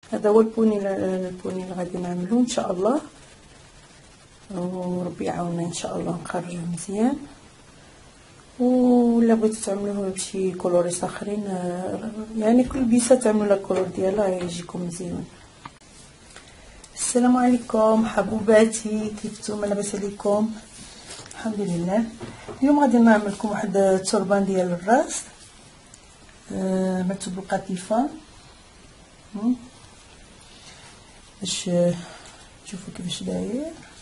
هذا هو البوني اللي غادي نعملو ان شاء الله، وربي يعاوننا ان شاء الله نخرجوه مزيان. ولا بغيتو تعملوه بشي كولوريس اخرين، يعني كل بيسه تعملوا لا كولور ديالها يجيكم مزيان. السلام عليكم حبوباتي، كيف نتوما؟ لاباس عليكم؟ الحمد لله. اليوم غادي نعمل لكم واحد التربان ديال الراس مكتوب القطيفه، باش تشوفوا كيفاش داير.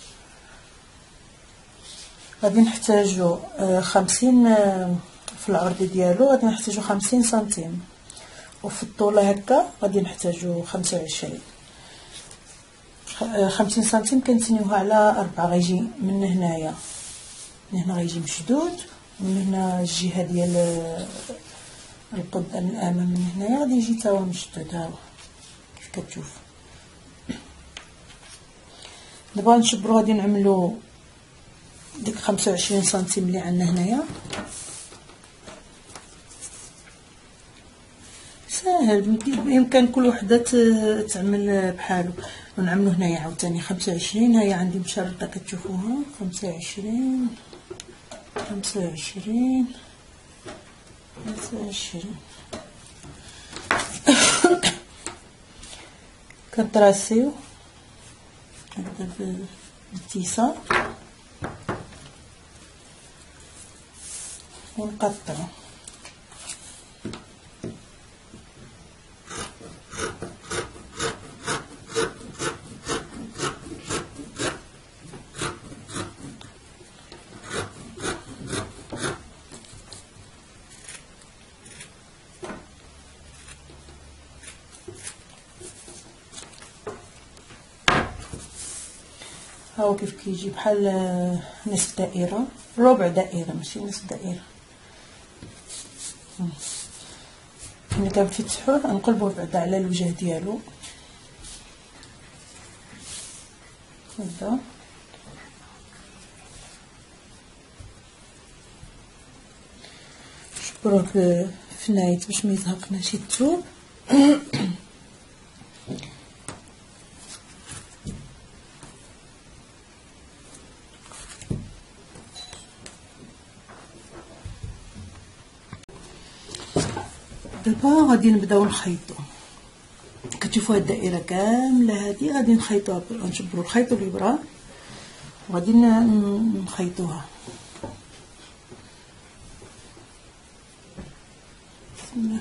غادي نحتاجو 50 في العرض ديالو، غادي نحتاجو 50 سنتيم، وفي الطول هكا غادي نحتاجو 25. 50 سنتيم كنتنيوها على 4، غيجي من هنايا، من هنا غيجي مشدود، ومن هنا الجهه ديال القدام الامام من هنايا غادي يجي تا هو مشدود. ها هو كيف كتشوف. دابا نشبرو، غادي نعملو ديك 25 سنتيم اللي عندنا هنايا. ساهل، بامكان كل وحده تعمل بحالو. ونعملو هنايا عاوتاني 25. هيا عندي مشرطه كتشوفوها، 25 25 25. كنطراسيو هكذا بالتيسه ونقطعو. هاو كيف كيجي بحال نصف دائره، ربع دائره ماشي نصف دائره. ملي كنفتحوه نقلبوه بعدا على الوجه ديالو هكذا. نشبروه في النايت باش ما يزهقناش الثوب. دابا غادي نبداو نخيطو. كتشوفوا هاد الدائره كامله هادي غادي نخيطوها، نشبروا الخيط والابره وغادي نخيطوها. بسم الله.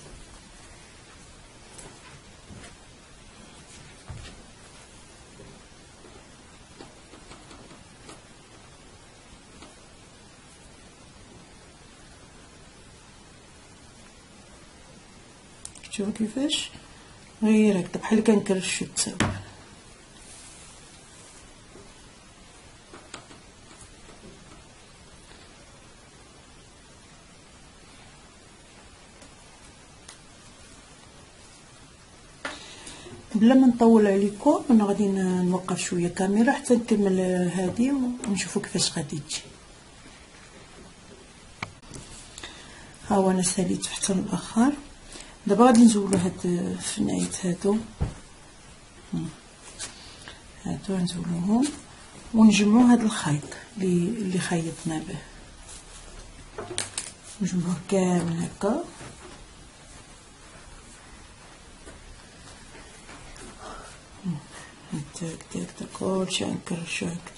شوفوا كيفاش غير هكذا بحال كنكرشو الثوب. بلا ما نطول عليكم انا غادي نوقف شويه كاميرا حتى نكمل هذه ونشوفوا كيفاش غادي تجي. ها هو انا ساليت حتى الاخر. دابا غادي نزولو هاد الفنايت هادو نزولوهم ونجمعو هاد الخيط اللي خيطنا به، نجمعوه كامل هكا. هكدا كلشي غنكرشو هكدا.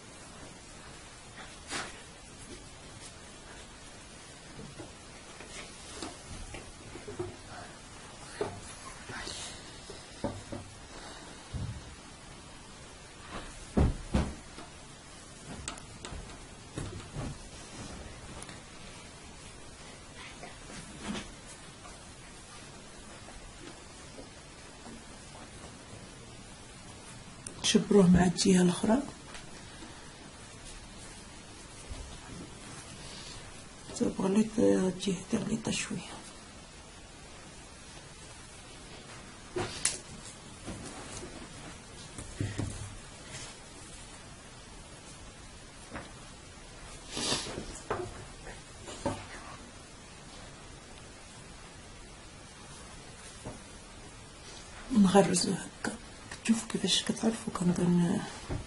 نشبروه مع الجهه الاخرى. غليت الجهه غليطه شويه. نغرزو هكا. تشوفوا كيفاش كتعرفوا كنظن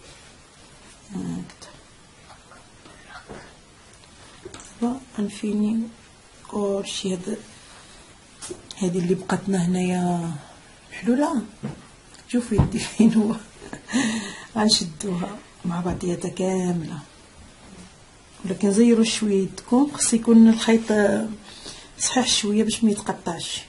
هكذا. دابا غنفيني كلشي. هادي اللي بقاتنا هنايا محلوله. شوفوا يدي فين هو. غنشدوها مع بعضياتها كامله، ولكن زيروا شويه يدكم، خص يكون الخيط صحيح شويه باش ما يتقطعش.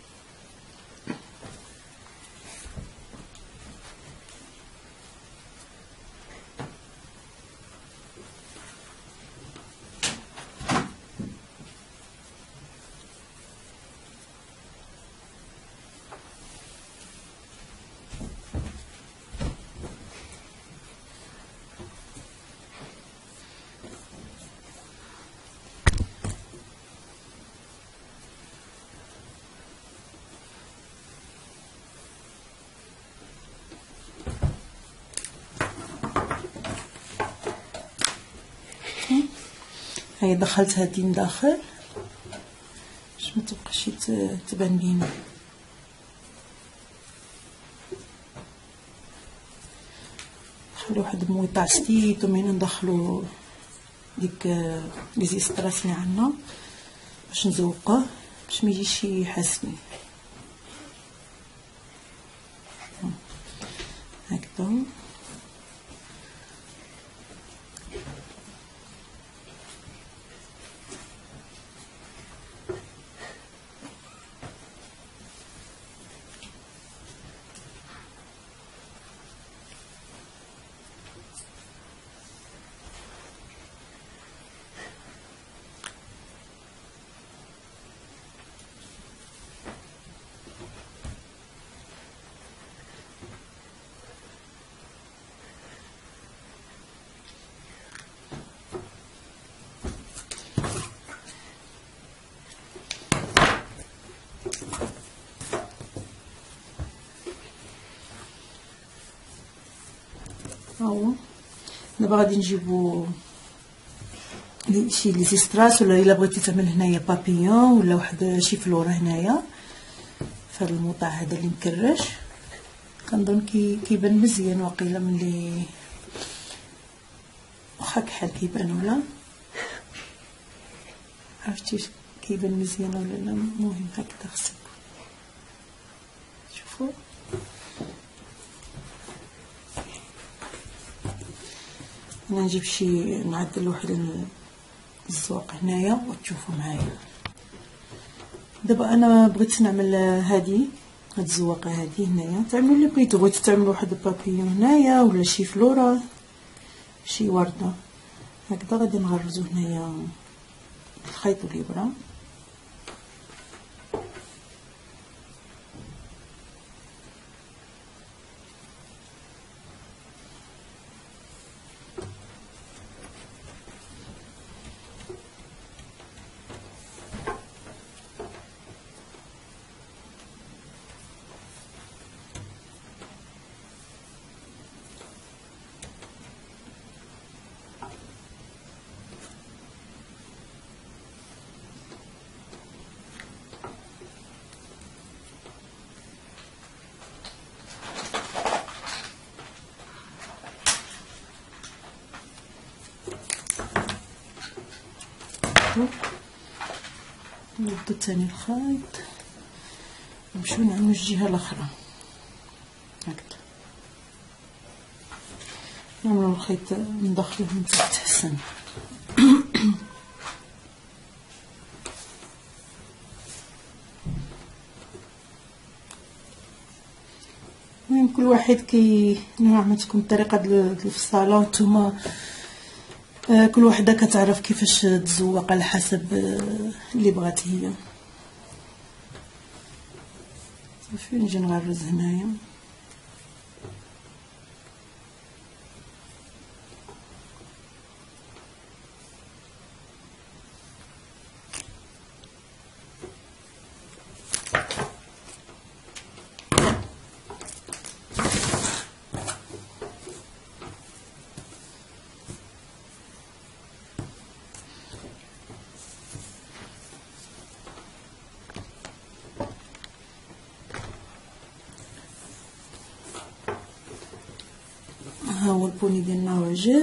هيا دخلت هادي من داخل باش ما تبقاش تبان لينا. نخلي واحد المويطع ستيت ومن هنا ندخلو ديك لي زيستراس اللي عندنا باش نزوقوه باش ما يجيش يحسني هكذا. هاهو دابا غادي نجيبو شي لي زيستراس، ولا الا بغيتي تعمل هنايا بابيون ولا واحد شي فلوره هنايا في هذا الموطع هذا اللي مكرش. كنظن كيبان مزيان واقيلا ملي واخا كحل كيبان ولا عرفتي كيبان مزيان ولا لا. المهم هكذا خصك شوفوا. انا نجيب شي نعدل واحد الزواق هنايا وتشوفوا معايا. دابا انا بغيت نعمل هاد الزواقه هادي هنايا. تعملوا اللي بغيتوا تعملوا واحد البابيون هنايا ولا شي فلوره شي ورده هكذا. غادي نغرزو هنايا الخيط والابره. نردو تاني الخيط نمشيو نعملو الجهه الاخرى هكذا. نعملو الخيط ندخلوه من تحت حسن. المهم كل واحد نوع ما تكون الطريقه ديال الفصاله، نتوما كل وحده كتعرف كيفاش تزوق على حسب اللي بغات هي. صافي نجي نغرز هنايا. هو البوني ديالنا واجد.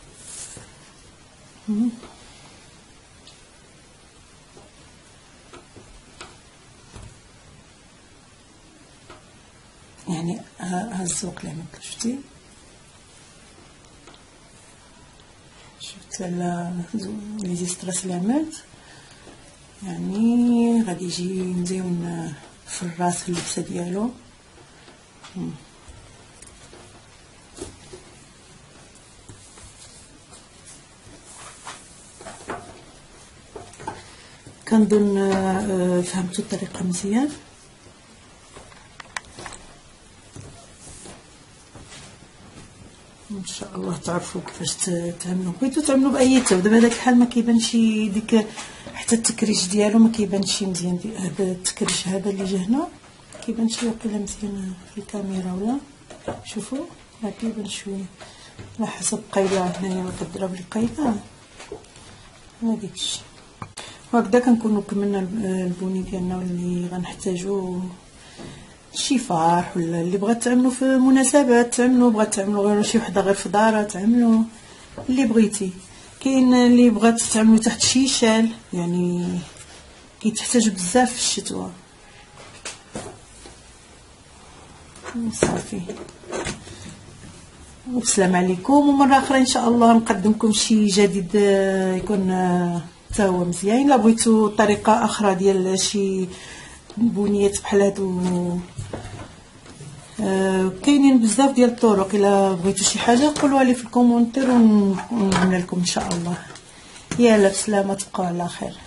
يعني ها الزوق اللي عملت شفتي، شفت لي زيستراس اللي عملت، يعني غادي يجي مزيون في الراس اللبسه ديالو. كنظن فهمتوا الطريقه مزيان. ان شاء الله تعرفوا كيفاش تعملوا. بغيتو تعملوا باي ثوب، دابا داك الحال ما كيبانش ديك حتى التكريش ديالو ما كيبانش مزيان. هذا التكريش هذا اللي جا هنا كيبانش واقيلا مزيان في الكاميرا ولا شوفوا، ما كيبان شويه على حسب قايله هنايا ما كضرب القايله هذيك الشيء. وهكذا كنكونوا كملنا البوني ديالنا واللي غنحتاجو شي فرح، ولا اللي بغات تعملوا في مناسبات تعملوا، بغات تعملوا غير شي وحده غير في دارها تعملوا اللي بغيتي. كاين اللي بغات تعملوا تحت شي شال، يعني كيتحتاج بزاف في الشتوى. صافي والسلام عليكم، ومره اخرى ان شاء الله نقدمكم شي جديد يكون حتى هو مزيان. الا بغيتوا طريقه اخرى ديال شي بنيات بحال هادو، كاينين بزاف ديال الطرق. الا بغيتوا شي حاجه قولوها لي في الكومونتير ونعملها لكم ان شاء الله. يلا بسلامه، تبقاو على خير.